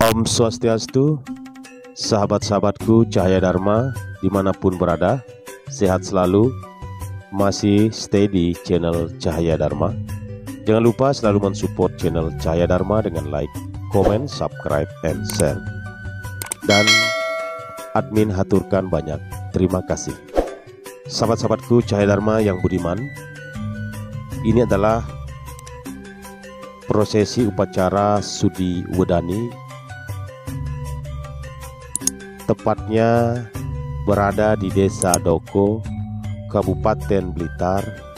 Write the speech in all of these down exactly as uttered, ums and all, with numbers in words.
Om Swastiastu, sahabat-sahabatku Cahaya Dharma dimanapun berada, sehat selalu, masih stay di channel Cahaya Dharma. Jangan lupa selalu mensupport channel Cahaya Dharma dengan like, comment, subscribe, and share. Dan admin haturkan banyak terima kasih. Sahabat-sahabatku Cahaya Dharma yang budiman, ini adalah prosesi upacara Sudi Wedani, tepatnya berada di Desa Doko, Kabupaten Blitar,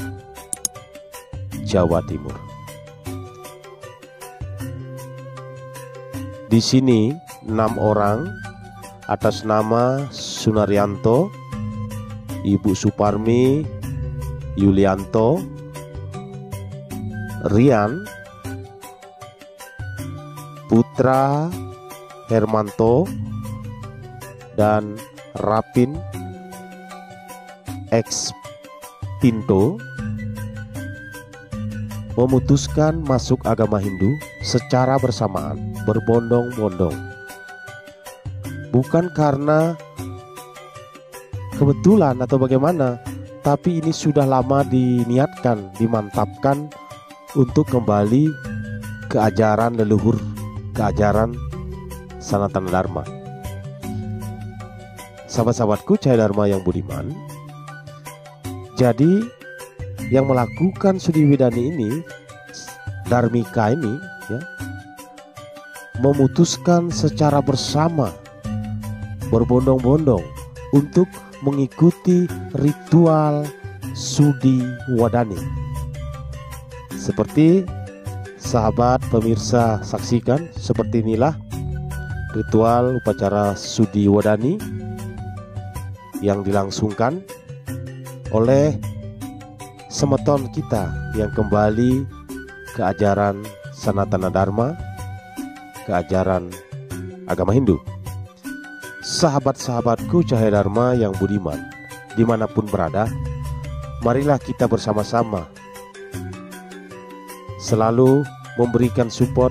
Jawa Timur. Di sini enam orang atas nama Sunaryanto, Ibu Suparmi Yulianto, Rian, Putra Hermanto, dan Rapin X Pinto memutuskan masuk agama Hindu secara bersamaan, berbondong-bondong. Bukan karena kebetulan atau bagaimana, tapi ini sudah lama diniatkan, dimantapkan untuk kembali ke ajaran leluhur, ke ajaran Sanatana Dharma. Sahabat-sahabatku Cahaya Dharma yang budiman, jadi yang melakukan Sudi Wedani ini, Dharmika ini ya, memutuskan secara bersama, berbondong-bondong untuk mengikuti ritual Sudi Wedani. Seperti sahabat pemirsa saksikan, seperti inilah ritual upacara Sudi Wedani yang dilangsungkan oleh semeton kita yang kembali ke ajaran Sanatana Dharma, ke ajaran agama Hindu. Sahabat-sahabatku Cahaya Dharma yang budiman dimanapun berada, marilah kita bersama-sama selalu memberikan support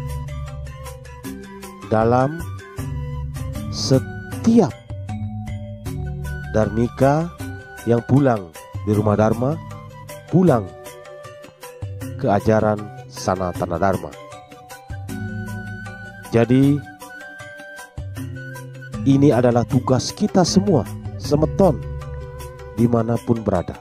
dalam setiap Dharmika yang pulang di rumah Dharma, pulang ke ajaran Sanatana Dharma. Jadi ini adalah tugas kita semua, semeton dimanapun berada.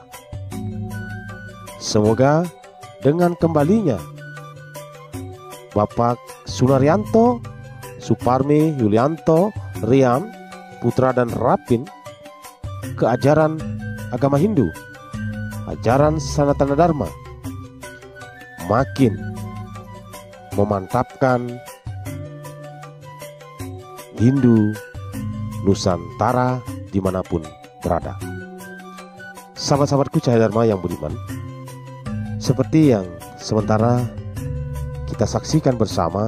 Semoga dengan kembalinya Bapak Sunaryanto, Suparmi Yulianto, Rian, Putra dan Rapin ke ajaran agama Hindu, ajaran Sanatana Dharma, makin memantapkan Hindu Nusantara dimanapun berada. Sahabat-sahabatku Cahaya Dharma yang budiman, seperti yang sementara kita saksikan bersama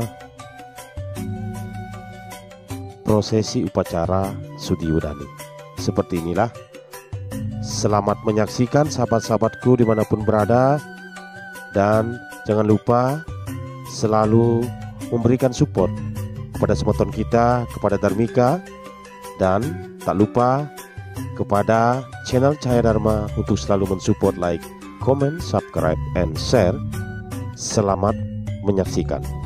prosesi upacara Sudi Wedani. Seperti inilah. Selamat menyaksikan sahabat-sahabatku dimanapun berada. Dan jangan lupa selalu memberikan support kepada semeton kita, kepada Dharmika. Dan tak lupa kepada channel Cahaya Dharma untuk selalu mensupport, like, comment, subscribe, and share. Selamat menyaksikan.